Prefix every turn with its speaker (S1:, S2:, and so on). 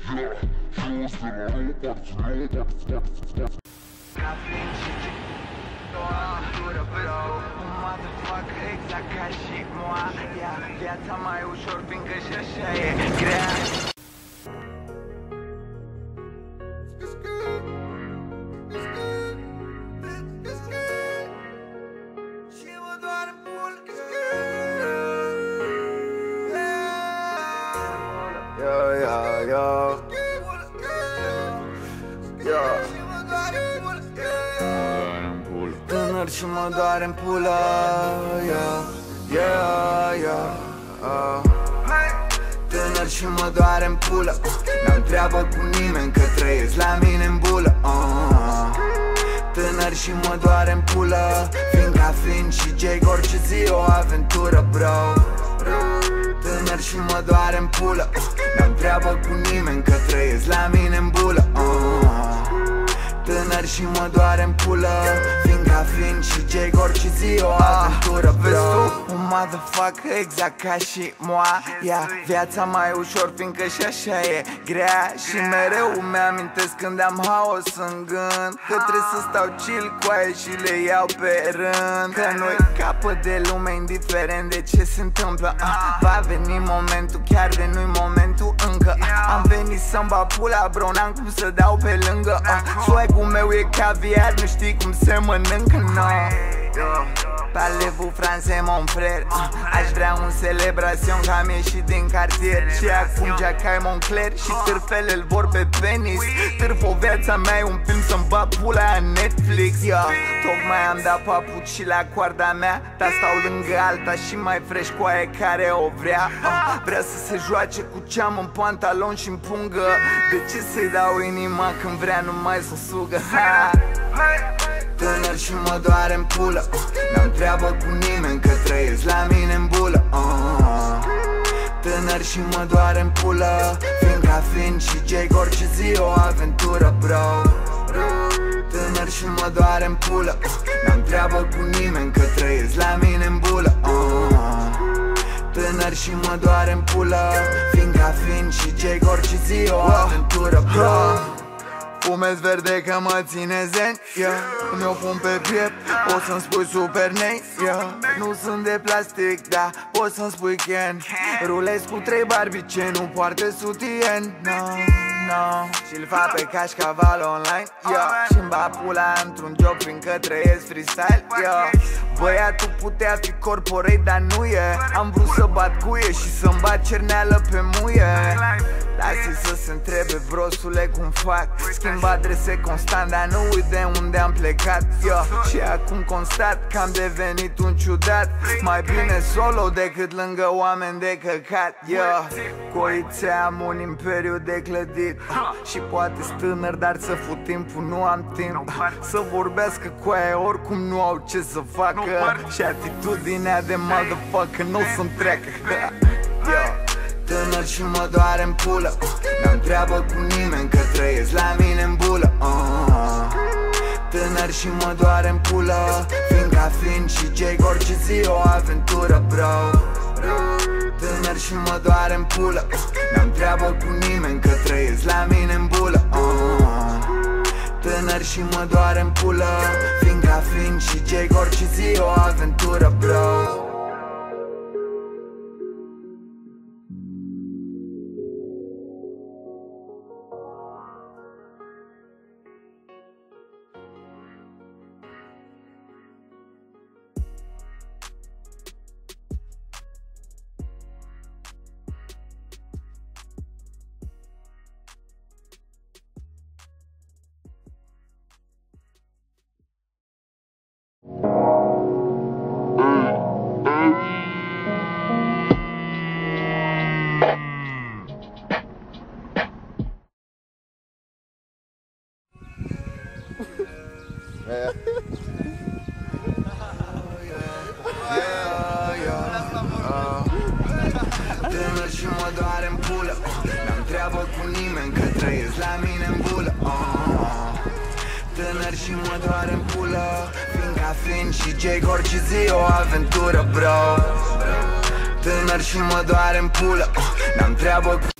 S1: Motherfucker, exact ca și moi. Viața mai ușor, fiindcă și așa e grea. Tânăr și mă doare în pulă, tânăr și mă doare în pulă, n-am treabă cu nimeni că trăiesc la mine în bulă. Tânăr și mă doare în pulă, fiindcă fiind și Jake orice zi o aventură, bro. Tânăr și mă doare în pulă, n-am treabă cu nimeni că trăiesc la mine în bulă. Tânăr și mă doare în pulă, fiindcă fiind și Jake orice zi o aventură, bro. Un motherfucker exact ca și moi. Viața mai ușor, fiindcă și așa e grea. Și mereu îmi amintesc când am haos în gând, că trebuie să stau chill cu aia și le iau pe rând. Că nu-i capăt de lume, indiferent de ce se întâmplă. Va veni momentul, chiar de nu-i momentul încă. Am venit să-mi bat pula, bro, n-am cum să dau pe lângă. Swag-ul meu e caviar, nu știi cum se mănâncă, no. Parlez-vous français, mon frère. Aș vrea un celebrațion că am ieșit din cartier. Și acum Jack-ai Moncler și târfele îl vor pe penis. Târf-o, viața mea e un film să-mi bat pula în Netflix. Tocmai am dat papuci la coarda mea, dar stau lângă alta și mai fresh cu aia care o vrea. Vrea să se joace cu ceam în pantalon și în pungă. De ce să-i dau inima când vrea numai să sugă? Tânăr și mă doare în pulă, n-am treabă cu nimeni că trăiesc la mine în bulă. Tânăr și mă doare în pulă, fiindcă fiind și Jake orice zi o aventură, bro. Tânăr și mă doare în pulă, n-am treabă cu nimeni că trăiesc la mine în bulă. Tânăr și mă doare în pulă, fiindcă fiind și Jake orice zi o aventură, bro. Fumez verde că mă ține zen, mi-o pun pe piept, poți să-mi spui super nei, nu sunt de plastic, da, poți să-mi spui Ken. Rulez cu 3 Barbie ce nu poartă sutien, no. Și-l fac pe cașcaval online, și-mi bat pula într-un job fiindcă trăiesc freestyle, Băiatul putea fi corporate, dar nu e. Am vrut să bat cuie și să-mi bat cerneală pe muie. Lasă-i să se întrebe brosule cum fac. Schimb adrese constant, dar nu uit de unde am plecat, Și acum constat că am devenit un ciudat. Mai bine solo decât lângă oameni de căcat, Coițe, am un imperiu de clădit și poate tânăr, dar să fut timpul, nu am timp să vorbească cu aia, oricum nu au ce să facă. Și atitudinea de motherfucker nu să-mi treacă. Tânăr și mă doare în pulă, n-am treabă cu nimeni că trăiesc la mine în bulă. Tânăr și mă doare în pulă, fiindcă fiind și Jake orice zi o aventură, bro. Tânăr și mă doare în pulă, n-am treabă cu nimeni că trăiesc la mine în bulă. Tânăr și mă doare în pulă, fiindcă fiind și Jake orice zi o aventură, bro. Tânăr și mă doare în pulă, n-am treabă cu nimeni că trăiesc la mine în bulă. Tânăr și mă doare în pulă, fiindcă fiind și Jake orice zi o aventură, bro. Tânăr și mă doare în pulă, n-am treabă cu